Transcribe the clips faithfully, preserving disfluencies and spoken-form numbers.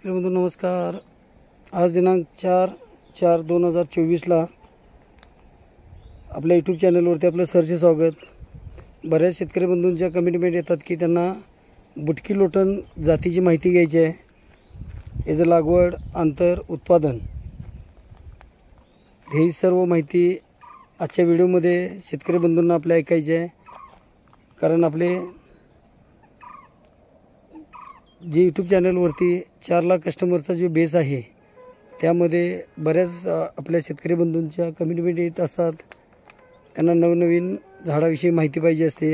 शेतकरी बंधू नमस्कार। आज दिनांक चार चार दोन हजार चोवीसला आपल्या यूट्यूब चॅनलवरती आपलं सरचे स्वागत। बऱ्याच शेतकरी बंधूंच्या कमेंटमेंट येतात की त्यांना बुटकी लोटन जातीची माहिती घ्यायची आहे, याचं लागवड, अंतर, उत्पादन, ही सर्व माहिती आजच्या व्हिडिओमध्ये शेतकरी बंधूंना आपल्या ऐकायची आहे। कारण आपले जे यूट्यूब चॅनलवरती चार लाख कस्टमरचा जो बेस आहे त्यामध्ये बऱ्याच आपल्या शेतकरी बंधूंच्या कमेंटमेंट येत असतात, त्यांना नवनवीन झाडाविषयी माहिती पाहिजे असते।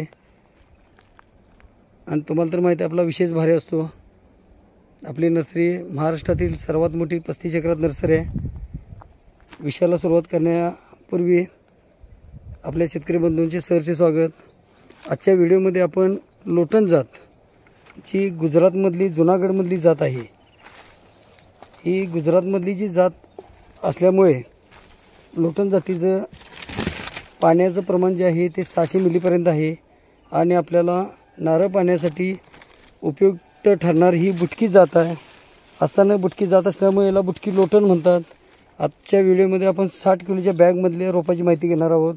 आणि तुम्हाला तर माहिती आहे आपला विशेष भारी असतो। आपली नर्सरी महाराष्ट्रातील सर्वात मोठी पस्तीस एकरात नर्सरी आहे। विषयाला सुरुवात करण्यापूर्वी आपल्या शेतकरी बंधूंचे सरचे स्वागत। आजच्या व्हिडिओमध्ये आपण लोटन जात जी गुजरातमधली जुनागडमधली जात आहे, ही गुजरातमधली जी जात असल्यामुळे लोटन जातीचं पाण्याचं प्रमाण जे आहे ते सहाशे मिलीपर्यंत आहे आणि आपल्याला नारळ पाण्यासाठी उपयुक्त ठरणार ही बुटकी जात आहे। असताना बुटकी जात असल्यामुळे याला बुटकी लोटन म्हणतात। आजच्या व्हिडिओमध्ये आपण साठ किलोच्या बॅगमधल्या रोपाची माहिती घेणार आहोत।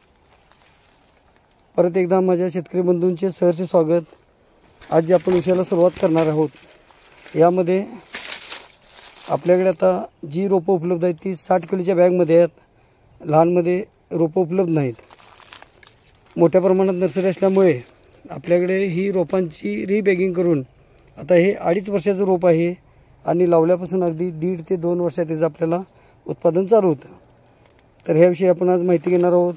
परत एकदा माझ्या शेतकरी बंधूंचे सहर्ष स्वागत। आज जे आपण विषयाला सुरुवात करणार आहोत यामध्ये आपल्याकडे आता जी रोपं उपलब्ध आहेत ती साठ किलोच्या बॅगमध्ये आहेत। लहानमध्ये रोपं उपलब्ध नाहीत। मोठ्या प्रमाणात नर्सरी असल्यामुळे आपल्याकडे ही रोपांची रीबॅगिंग करून आता हे अडीच वर्षाचं रोप आहे आणि लावल्यापासून अगदी दीड ते दोन वर्षात त्याचं आपल्याला उत्पादन चालू होतं। तर ह्याविषयी आपण आज माहिती घेणार आहोत।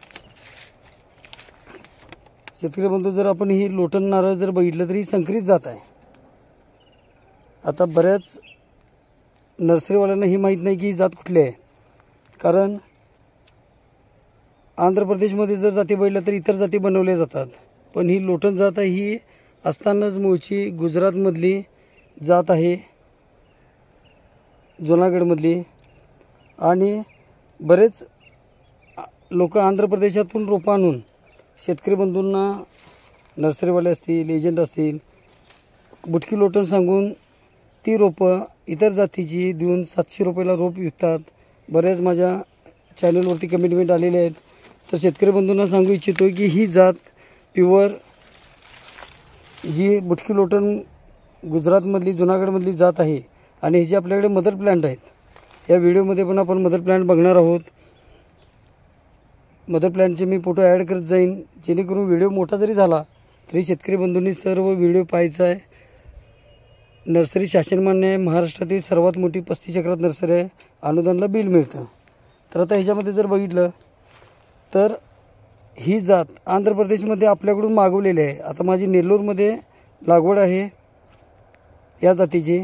शेतकरी बंधू, जर आपण ही लोटन नारळ जर बघितलं तरी संकरित जात आहे। आता बऱ्याच नर्सरीवाल्यांना ही माहीत नाही की ही जात कुठली आहे, कारण आंध्र प्रदेशमध्ये जर जाती बघितल्या तर इतर जाती बनवल्या जातात, पण ही लोटन जात आहे ही असतानाच मूळची गुजरातमधली जात आहे, जुनागडमधली। आणि बरेच लोक आंध्र प्रदेशातून रोपं आणून शेतकरी बंधूंना, नर्सरीवाले असतील, एजंट असतील, बुटकी लोटन सांगून ती रोपं इतर जातीची देऊन सातशे रुपयाला रोप विकतात। बऱ्याच माझ्या चॅनलवरती कमेंटमेंट आलेले आहेत। तर शेतकरी बंधूंना सांगू इच्छितो की ही जात प्युअर जी बुटकी लोटन गुजरातमधली जुनागडमधली जात आहे आणि ह्याचे आपल्याकडे मदर प्लांट आहेत। या व्हिडिओमध्ये पण आपण मदर प्लांट बघणार आहोत। मदर प्लांटचे मी फोटो ॲड करत जाईन, जेणेकरून व्हिडिओ मोठा जरी झाला तरी शेतकरी बंधूंनी सर्व व्हिडिओ पाहायचा आहे। नर्सरी शासनमान्य आहे, महाराष्ट्रातील सर्वात मोठी पस्तीस एकरात नर्सरी आहे, अनुदानला बिल मिळतं। तर आता ह्याच्यामध्ये जर बघितलं तर ही जात आंध्र प्रदेशमध्ये आपल्याकडून मागवलेली आहे। आता माझी नेल्लोरमध्ये लागवड आहे या जातीची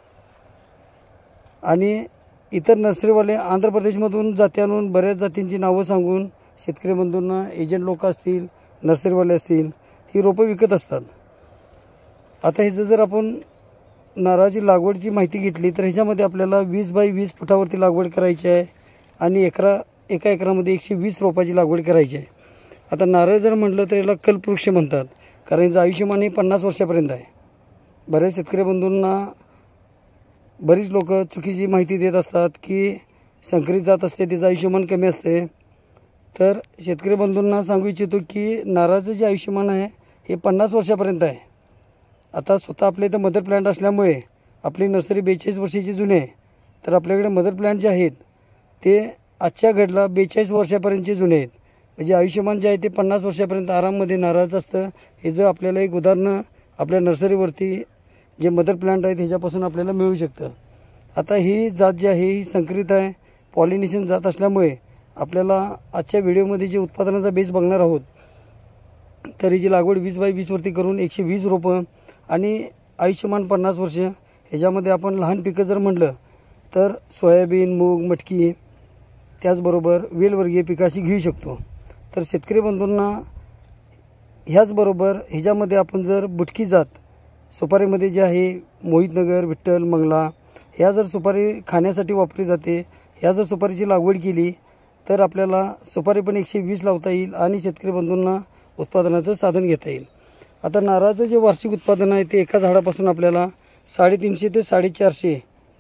आणि इतर नर्सरीवाले आंध्र प्रदेशमधून जाती आणून बऱ्याच जातींची नावं सांगून शेतकरी बंधूंना, एजंट लोक असतील, नर्सरीवाले असतील, ही रोपं विकत असतात। आता ह्याचं जर आपण नारळाची लागवडची माहिती घेतली तर ह्याच्यामध्ये आपल्याला वीस बाय वीस फुटावरती लागवड करायची आहे आणि एकरा एका एकरामध्ये एकशे वीस रोपाची लागवड करायची आहे। आता नारळ जर म्हटलं तर याला कल्पवृक्ष म्हणतात, कारण याचं आयुष्यमान हे पन्नास वर्षापर्यंत आहे। बऱ्याच शेतकरी बंधूंना बरीच लोक चुकीची माहिती देत असतात की संकरित जात असते त्याचं आयुष्यमान कमी असते। तर शेतकरी बंधूंना सांगू इच्छितो की नारळाचं जे आयुष्यमान आहे हे पन्नास वर्षापर्यंत आहे। आता स्वतः आपल्या इथं मदर प्लांट असल्यामुळे आपली नर्सरी बेचाळीस वर्षाची जुनी आहे, तर आपल्याकडे मदर प्लांट जे आहेत ते आजच्या घडला बेचाळीस वर्षापर्यंतचे जुने आहेत। म्हणजे आयुष्यमान जे आहे ते पन्नास वर्षापर्यंत आराममध्ये नारळाचं असतं। हे जर आपल्याला एक उदाहरण आपल्या नर्सरीवरती जे मदर प्लांट आहेत ह्याच्यापासून आपल्याला मिळू शकतं। आता ही जात जी आहे ही संकरित आहे, पॉलिनेशन जात असल्यामुळे आपल्याला आजच्या व्हिडिओमध्ये जे उत्पादनाचा बेस बघणार आहोत तर हिची लागवड वीस बाय वीसवरती करून एकशे वीस रोपं आणि आयुष्यमान पन्नास वर्ष। ह्याच्यामध्ये आपण लहान पिकं जर म्हटलं तर सोयाबीन, मूग, मटकी, त्याचबरोबर वेलवर्गीय पिकाशी घेऊ शकतो। तर शेतकरी बंधूंना ह्याचबरोबर ह्याच्यामध्ये आपण जर बुटकी जात सुपारीमध्ये जे आहे मोहितनगर, विठ्ठल, मंगला, ह्या जर सुपारी खाण्यासाठी वापरली जाते, ह्या जर सुपारीची लागवड केली तर आपल्याला सुपारी पण एकशे वीस लावता येईल आणि शेतकरी बंधूंना उत्पादनाचं साधन घेता येईल। आता नारळाचं जे वार्षिक उत्पादन आहे ते एका झाडापासून आपल्याला साडेतीनशे ते साडेचारशे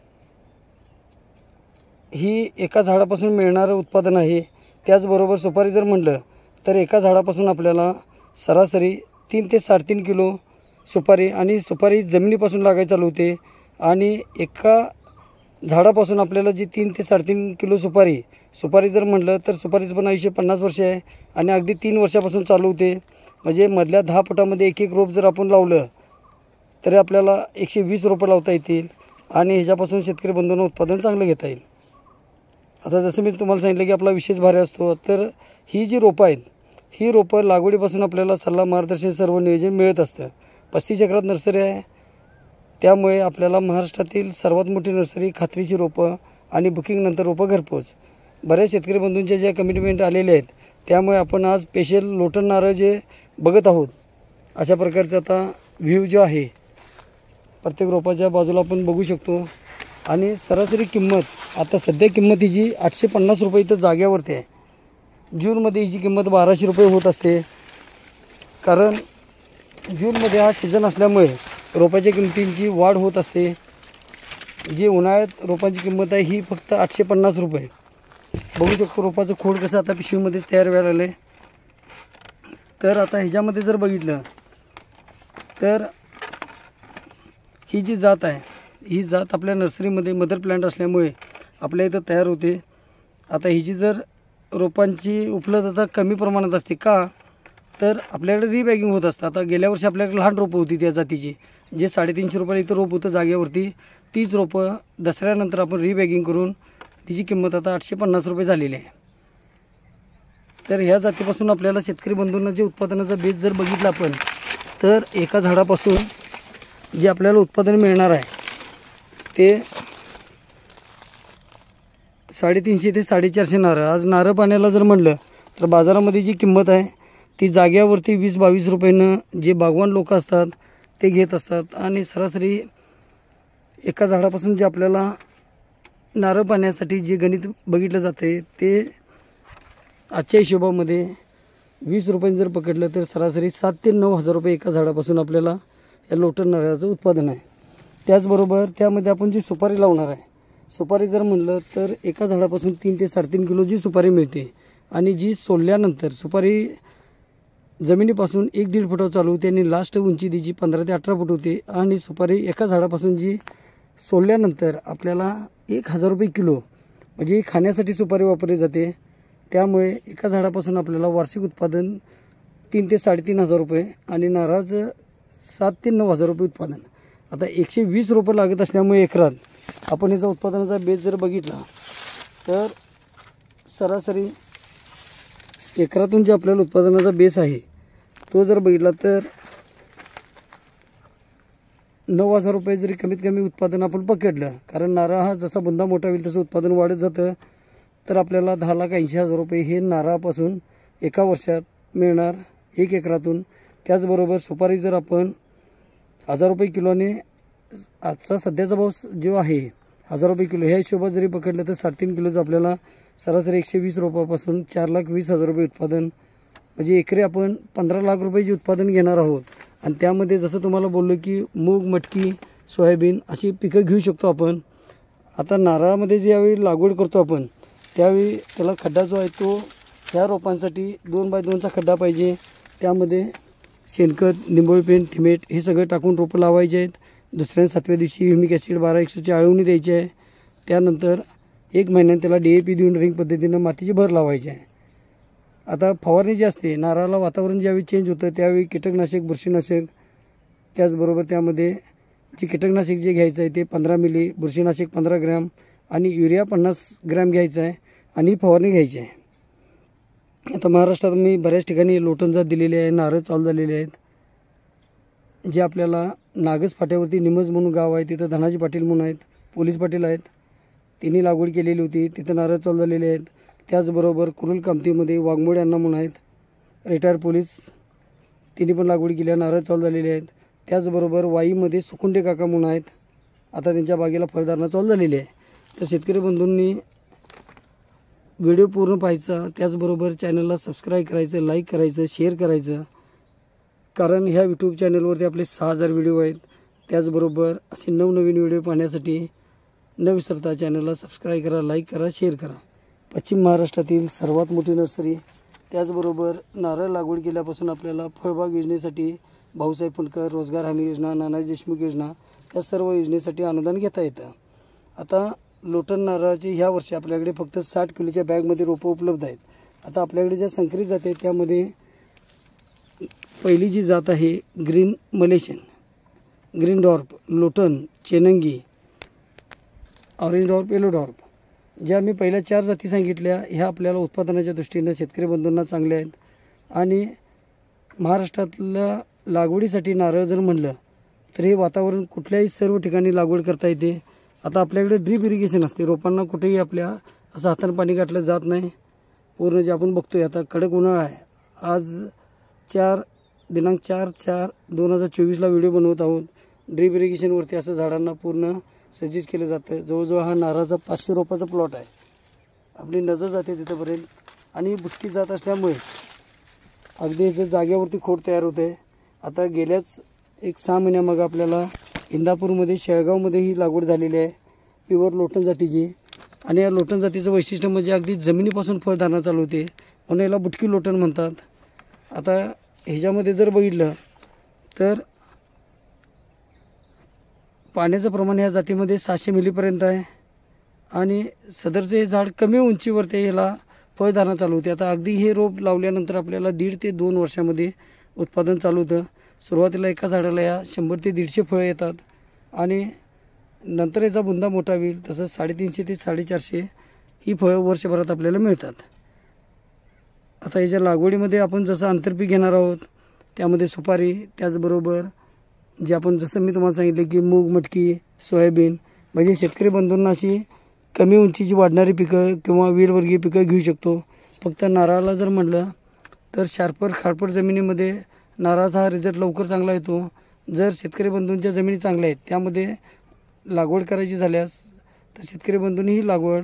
ही एका झाडापासून मिळणारं उत्पादन आहे. त्याचबरोबर सुपारी जर म्हटलं तर एका झाडापासून आपल्याला सरासरी तीन ते साडेतीन किलो सुपारी, आणि सुपारी जमिनीपासून लागायला चालू होते, आणि एका झाडापासून आपल्याला जी तीन ते साडेतीन किलो सुपारी सुपारी जर म्हटलं तर सुपारीचं पण आयुष्य पन्नास वर्ष आहे, आणि अगदी तीन वर्षापासून चालू होते. म्हणजे मधल्या दहा फुटामध्ये एक एक रोप जर आपण लावलं तरी आपल्याला एकशे वीस रोपं लावता येतील, आणि ह्याच्यापासून शेतकरी बंधूंना उत्पादन चांगलं घेता येईल. आता जसं मी तुम्हाला सांगितलं की आपला विशेष भारी असतो, तर ही जी रोपं आहेत ही रोपं लागवडीपासून आपल्याला सल्ला मार्गदर्शन सर्व नियोजन मिळत असतं. पस्तीस एकरात नर्सरी आहे, त्यामुळे आपल्याला महाराष्ट्रातील सर्वात मोठी नर्सरी, खात्रीची रोपं आणि बुकिंगनंतर रोपं घरपोच. बऱ्याच शेतकरी बंधूंचे जे कमिटमेंट आलेले आहेत, त्यामुळे आपण आज स्पेशल लोटन नारळ जे बघत आहोत अशा प्रकारचा आता व्ह्यू जो आहे प्रत्येक रोपाच्या बाजूला आपण बघू शकतो. आणि सरासरी किंमत आता सध्या किंमत हिची आठशे पन्नास रुपये इथं जाग्यावरती आहे. जूनमध्ये हिची किंमत बाराशे रुपये होत असते, कारण जूनमध्ये हा सीझन असल्यामुळे रोपाच्या किमतींची वाढ होत असते. जी उन्हाळ्यात रोपांची किंमत आहे ही फक्त आठशे पन्नास रुपये. बघू शकतो रोपाचं खोड कसं आता पिशवीमध्येच तयार व्हायला आलं आहे. तर आता ह्याच्यामध्ये जर बघितलं तर ही जी जात आहे ही जात आपल्या नर्सरीमध्ये मदर प्लांट असल्यामुळे आपल्या इथं तयार होते. आता हिची जर रोपांची उपलब्धता कमी प्रमाणात असते का, तर आपल्याकडे रिबॅगिंग होत असतं. आता गेल्या वर्षी आपल्याकडे लहान रोपं होती त्या जातीची, जे साडेतीनशे रुपयाला इथं रोप होतं जागेवरती. तीच रोपं दसऱ्यानंतर आपण रिबॅगिंग करून तिची किंमत आता आठशे पन्नास रुपये झालेली आहे. तर ह्या जातीपासून आपल्याला शेतकरी बंधूंना जे उत्पादनाचा बेस जर बघितला आपण, तर एका झाडापासून जे आपल्याला उत्पादन मिळणार आहे ते साडेतीनशे ते साडेचारशे नारळ. आज नारळ पाण्याला जर म्हटलं तर बाजारामध्ये जी किंमत आहे ती जाग्यावरती वीस बावीस रुपयानं जे बागवान लोक असतात ते घेत असतात, आणि सरासरी एका झाडापासून जे आपल्याला नारळ पाण्यासाठी जे गणित बघितलं जाते ते आजच्या हिशोबामध्ये वीस रुपयांनी जर पकडलं तर सरासरी सात ते नऊ हजार रुपये एका झाडापासून आपल्याला या लोटन नारळाचं उत्पादन आहे. त्याचबरोबर त्यामध्ये आपण जी सुपारी लावणार आहे, सुपारी जर म्हणलं तर एका झाडापासून तीन ते साडेतीन किलो जी सुपारी मिळते, आणि जी सोलल्यानंतर सुपारी जमिनीपासून एक दीड फुटावर चालू होते आणि लास्ट उंची तिची पंधरा ते अठरा फूट होते. आणि सुपारी एका झाडापासून जी सोलल्यानंतर आपल्याला एक हजार रुपये किलो म्हणजे खाण्यासाठी सुपारी वापरली जाते. त्यामुळे एका झाडापासून आपल्याला वार्षिक उत्पादन तीन ते साडेतीन हजार रुपये आणि नारळाचं सात ते नऊ हजार रुपये उत्पादन. आता एकशे वीस रुपये लागत असल्यामुळे एकरात आपण याचा उत्पादनाचा बेस जर बघितला तर सरासरी एकरातून जे आपल्याला उत्पादनाचा बेस आहे तो जर बघितला तर नऊ हजार रुपये जरी कमीत कमी उत्पादन आपण पकडलं, कारण नारळ हा जसा बुंदा मोठा होईल तसं उत्पादन वाढत जातं, तर आपल्याला दहा लाख ऐंशी हजार रुपये हे नारळापासून एका वर्षात मिळणार एक एकरातून. त्याचबरोबर सुपारी जर आपण हजार रुपये किलोने आजचा सध्याचा भाव जो आहे हजार रुपये किलो ह्या हिशोबात जरी पकडलं तर साडेतीन किलोचं आपल्याला सरासरी एकशे वीस रोपापासून चार लाख वीस हजार रुपये उत्पादन, म्हणजे एकरी आपण पंधरा लाख रुपयाचे उत्पादन घेणार आहोत. आणि त्यामध्ये जसं तुम्हाला बोललो की मूग, मटकी, सोयाबीन अशी पिकं घेऊ शकतो आपण. आता नारळामध्ये ज्यावेळी लागवड करतो आपण त्यावेळी त्याला खड्डा जो आहे तो ह्या रोपांसाठी दोन बाय दोनचा खड्डा पाहिजे. त्यामध्ये शेणखत, निंबोळी पेंट, थिमेट हे सगळं टाकून रोपं लावायचे आहेत. दुसऱ्या सातव्या दिवशी ह्युमिक ॲसिड बारा एकशेची आळवणी द्यायची आहे. त्यानंतर एक महिन्यात त्याला डी ए पी देऊन रिंग पद्धतीनं मातीची भर लावायची आहे. आता फवारणी जी असते नारळाला वातावरण ज्यावेळी चेंज होतं त्यावेळी कीटकनाशक, बुरशीनाशक, त्याचबरोबर त्यामध्ये जे कीटकनाशक जे घ्यायचं आहे ते पंधरा मिली, बुरशीनाशक पंधरा ग्रॅम आणि युरिया पन्नास ग्रॅम घ्यायचं आहे आणि फवारणी घ्यायची आहे. आता महाराष्ट्रात मी बऱ्याच ठिकाणी लोटन जात दिलेली आहे, नारळ चालू झालेले आहेत. जे आपल्याला नागस फाट्यावरती निमज म्हणून गाव आहे तिथं धनाजी पाटील म्हणून आहेत, पोलीस पाटील आहेत, त्यांनी लागवड केलेली होती, तिथं नारळ चालू झालेले आहेत. त्याचबरोबर कुरुल कामतीमध्ये वाघमोडे अण्णा म्हणून आहेत, रिटायर पोलीस, तिने पण लागवड केल्या, नारळ चालू झालेले आहेत. त्याचबरोबर वाईमध्ये सुकुंडे काका म्हणून आहेत, आता त्यांच्या बागेला फळधारणा चालू झालेली आहे. तर शेतकरी बंधूंनी व्हिडिओ पूर्ण पाहायचा, त्याचबरोबर चॅनलला सबस्क्राईब करायचं, लाईक करायचं, शेअर करायचं, कारण ह्या यूट्यूब चॅनलवरती आपले सहा हजार व्हिडिओ आहेत. त्याचबरोबर असे नवनवीन व्हिडिओ पाहण्यासाठी न विसरता चॅनलला सबस्क्राईब करा, लाईक करा, शेअर करा. पश्चिम महाराष्ट्रातील सर्वात मोठी नर्सरी. त्याचबरोबर नारळ लागवड केल्यापासून आपल्याला फळबाग योजनेसाठी भाऊसाहेब फुंडकर रोजगार हमी योजना, नानाजी देशमुख योजना या सर्व योजनेसाठी अनुदान घेता येतं. आता लोटन नारळाचे ह्या वर्षी आपल्याकडे फक्त साठ किलोच्या बॅगमध्ये रोपं उपलब्ध आहेत. आता आपल्याकडे ज्या संकरित जाती आहेत त्यामध्ये पहिली जी जात आहे ग्रीन मलेशियन, ग्रीन डॉर्फ, लोटन, चेनंगी, ऑरेंज डॉर्फ, येलो डॉर्फ, ज्या मी पहिल्या चार जाती सांगितल्या ह्या आपल्याला उत्पादनाच्या दृष्टीनं शेतकरी बंधूंना चांगल्या आहेत. आणि महाराष्ट्रातल्या लागवडीसाठी नारळ जर म्हणलं तर हे वातावरण कुठल्याही सर्व ठिकाणी लागवड करता येते. आता आपल्याकडे ड्रीप इरिगेशन असते, रोपांना कुठेही आपल्या असं हातानं पाणी घातलं जात नाही. पूर्ण जे आपण बघतोय आता कडक उन्हाळा आहे. आज चार दिनांक चार चार दोन हजार चोवीसला व्हिडिओ बनवत आहोत. ड्रीप इरिगेशनवरती असं झाडांना पूर्ण सज्जित केलं जातं. जवळजवळ हा नारळाचा पाचशे रोपाचा प्लॉट आहे. आपली नजर जाते तिथंपर्यंत. आणि बुटकी जात असल्यामुळे अगदी याचं जाग्यावरती खोड तयार होते. आता गेल्याच एक सहा महिन्यामागं आपल्याला इंदापूरमध्ये, शेळगावमध्ये ही लागवड झालेली आहे प्युअर लोटन जातीची. आणि या लोटन जातीचं वैशिष्ट्य म्हणजे अगदी जमिनीपासून फळधारणा चालू होते, म्हणून याला बुटकी लोटन म्हणतात. आता ह्याच्यामध्ये जर बघितलं तर पाण्याचं प्रमाण ह्या जातीमध्ये सहाशे मिलीपर्यंत आहे. आणि सदरचे हे झाड कमी उंचीवरती याला फळधारणा चालू होते. आता अगदी हे रोप लावल्यानंतर आपल्याला दीड ते दोन वर्षामध्ये उत्पादन चालू होतं. सुरुवातीला एका झाडाला या शंभर ते दीडशे फळं येतात आणि नंतर याचा बुंदा मोठा होईल तसं साडेतीनशे ते साडेचारशे ही फळं वर्षभरात आपल्याला मिळतात. आता याच्या लागवडीमध्ये आपण जसं आंतरपीक घेणार आहोत त्यामध्ये सुपारी, त्याचबरोबर जे आपण जसं मी तुम्हाला सांगितलं की मूग, मटकी, सोयाबीन, म्हणजे शेतकरी बंधूंना अशी कमी उंचीची वाढणारी पिकं किंवा वेलवर्गीय पिकं घेऊ शकतो. फक्त नारळाला जर म्हटलं तर शार्पर खारपट जमिनीमध्ये नारळाचा हा रिझल्ट लवकर चांगला येतो. जर शेतकरी बंधूंच्या जमिनी चांगल्या आहेत त्यामध्ये लागवड करायची झाल्यास तर शेतकरी बंधूंनी ही लागवड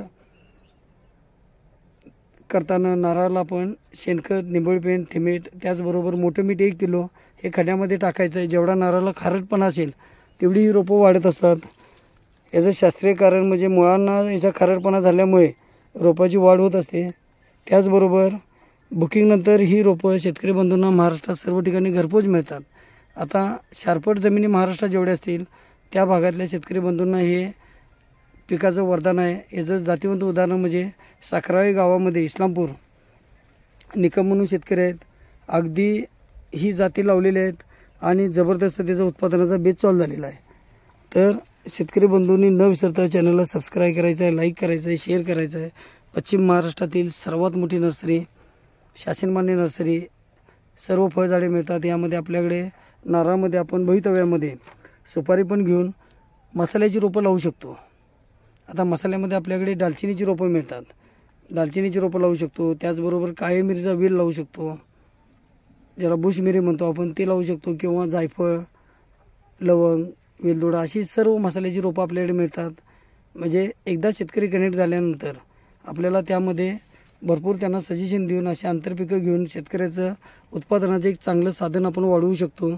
करताना नारळाला आपण शेणखत, निंबळपेंड, थिमेट, त्याचबरोबर मोठं मीठ एक किलो हे खड्यामध्ये टाकायचं आहे. जेवढा नारळाला खारटपणा असेल तेवढी ही रोपं वाढत असतात. याचं शास्त्रीय कारण म्हणजे मुळांना याचा खारटपणा झाल्यामुळे रोपाची वाढ होत असते. त्याचबरोबर बुकिंगनंतर ही रोपं शेतकरी बंधूंना महाराष्ट्रात सर्व ठिकाणी घरपोच मिळतात. आता शारपट जमिनी महाराष्ट्रात जेवढ्या असतील त्या भागातल्या शेतकरी बंधूंना हे पिकाचं वरदान आहे. याचं जातीवंत उदाहरण म्हणजे साखराळी गावामध्ये इस्लामपूर निकम म्हणून शेतकरी आहेत. अगदी ही जाती लावलेली आहेत आणि जबरदस्त त्याचा उत्पादनाचा बेस चालू झालेला आहे. तर शेतकरी बंधूंनी न विसरता चॅनलला सबस्क्राईब करायचं आहे, लाईक करायचं आहे, शेअर करायचं आहे. पश्चिम महाराष्ट्रातील सर्वात मोठी नर्सरी, शासनमान्य नर्सरी, सर्व फळझाडे मिळतात. यामध्ये आपल्याकडे नारळामध्ये आपण भवितव्यामध्ये सुपारी पण घेऊन मसाल्याची रोपं लावू शकतो. आता मसाल्यामध्ये आपल्याकडे दालचिनीची रोपं मिळतात, दालचिनीची रोपं लावू शकतो. त्याचबरोबर काळी मिरीचा वेल लावू शकतो, ज्याला बुश मिरी म्हणतो आपण, ते लावू शकतो. किंवा जायफळ, लवंग, वेलदोडा अशी सर्व मसाल्याची रोपं आपल्याकडे मिळतात. म्हणजे एकदा शेतकरी कनेक्ट झाल्यानंतर आपल्याला त्यामध्ये भरपूर त्यांना सजेशन देऊन अशी आंतरपिकं घेऊन शेतकऱ्याचं उत्पादनाचं एक चांगलं साधन आपण वाढवू शकतो.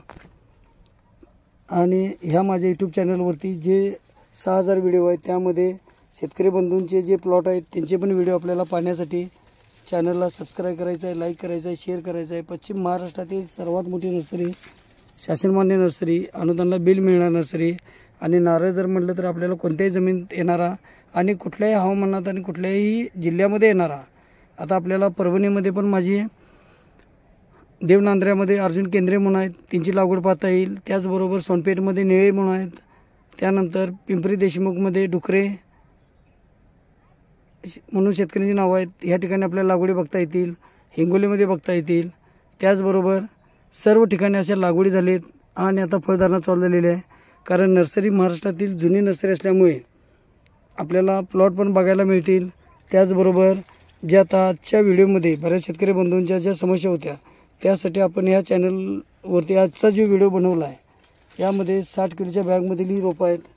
आणि ह्या माझ्या यूट्यूब चॅनलवरती जे सहा हजार व्हिडिओ आहेत त्यामध्ये शेतकरी बंधूंचे जे प्लॉट आहेत त्यांचे पण व्हिडिओ आपल्याला पाहण्यासाठी चॅनलला सबस्क्राईब करायचं आहे, लाईक करायचं आहे, शेअर करायचं आहे. पश्चिम महाराष्ट्रातील सर्वात मोठी नर्सरी, शासनमान्य नर्सरी, अनुदानाला बिल मिळणार नर्सरी. आणि नारळ जर म्हटलं तर आपल्याला कोणत्याही जमिनीत येणारा आणि कुठल्याही हवामानात आणि कुठल्याही जिल्ह्यामध्ये येणारा. आता आपल्याला परभणीमध्ये पण माझी देवनांद्र्यामध्ये अर्जुन केंद्रे म्हणून आहेत, त्यांची लागवड पाहता येईल. त्याचबरोबर सोनपेठमध्ये निळे म्हणून आहेत. त्यानंतर पिंपरी देशमुखमध्ये डुकरे म्हणून शेतकऱ्यांची नावं आहेत, ह्या ठिकाणी आपल्याला लागवडी बघता येतील. हिंगोलीमध्ये बघता येतील. त्याचबरोबर सर्व ठिकाणी अशा लागवडी झालेत आणि आता फळधारणा चालू झालेली आहे. कारण नर्सरी महाराष्ट्रातील जुनी नर्सरी असल्यामुळे आपल्याला प्लॉट पण बघायला मिळतील. त्याचबरोबर ज्या आता आजच्या व्हिडिओमध्ये बऱ्याच शेतकरी बंधूंच्या ज्या समस्या होत्या त्यासाठी आपण ह्या चॅनलवरती आजचा जो व्हिडिओ बनवला आहे यामध्ये साठ किलोच्या बॅगमधील ही रोपं आहेत,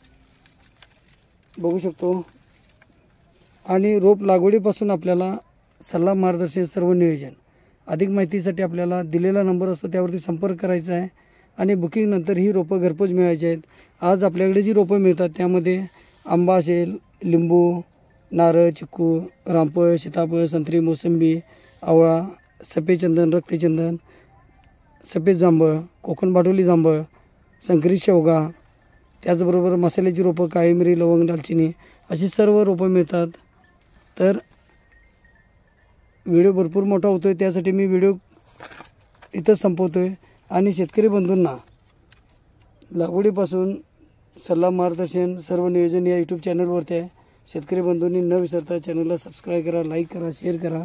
बघू शकतो. आणि रोप लागवडीपासून आपल्याला सल्ला, मार्गदर्शन, सर्व नियोजन. अधिक माहितीसाठी आपल्याला दिलेला नंबर असतो त्यावरती संपर्क करायचा आहे. आणि बुकिंगनंतर ही रोपं घरपोच मिळायची आहेत. आज आपल्याकडे जी रोपं मिळतात त्यामध्ये आंबा असेल, लिंबू, नारळ, चिक्कू, रामफळ, सीताफळ, संत्री, मोसंबी, आवळा, सफेद चंदन, रक्तचंदन, सफेद जांभळ, कोकण बाटोली जांभळ, संकरित शेवगा, त्याचबरोबर मसाल्याची रोपं, काळी मिरी, लवंग, दालचिनी अशी सर्व रोपं मिळतात. तर व्हिडिओ भरपूर मोठा होतो आहे, त्यासाठी मी व्हिडिओ इथंच संपवतो आहे. आणि शेतकरी बंधूंना लागवडीपासून सल्ला मार्गदर्शन सर्व नियोजन या यूट्यूब चॅनलवरती आहे. शेतकरी बंधूंनी न विसरता चॅनलला सबस्क्राईब करा, लाईक करा, शेअर करा.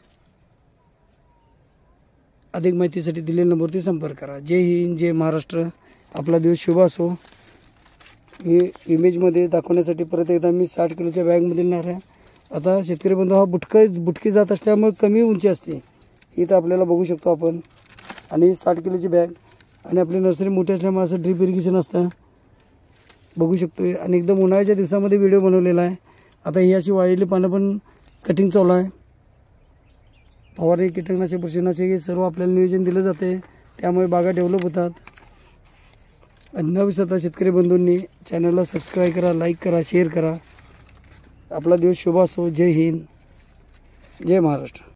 अधिक माहितीसाठी दिलेल्या नंबरवरती संपर्क करा. जय हिंद, जय महाराष्ट्र. आपला दिवस शुभ असो. हे इमेजमध्ये दाखवण्यासाठी परत एकदा मी साठ किलोच्या बॅगमधील नारळ. आता शेतकरी बंधू हा बुटका बुटकी जात असल्यामुळे कमी उंची असते, ही तर आपल्याला बघू शकतो आपण. आणि साठ किलोची बॅग आणि आपली नर्सरी मोठी असल्यामुळे असं ड्रीप इरिगेशन असतं, बघू शकतो. आणि एकदम उन्हाळ्याच्या दिवसामध्ये व्हिडिओ बनवलेला आहे. आता ही अशी वाळलेली पानं पण कटिंग चालू आहे. फवारणी, कीटकनाशक, बुरशीनाशक हे सर्व आपल्याला नियोजन दिलं जाते, त्यामुळे बागा डेव्हलप होतात. आणि न विसरता शेतकरी बंधूंनी चॅनलला सबस्क्राईब करा, लाईक करा, शेअर करा. आपला दिवस शुभ असो. जय हिंद, जय महाराष्ट्र.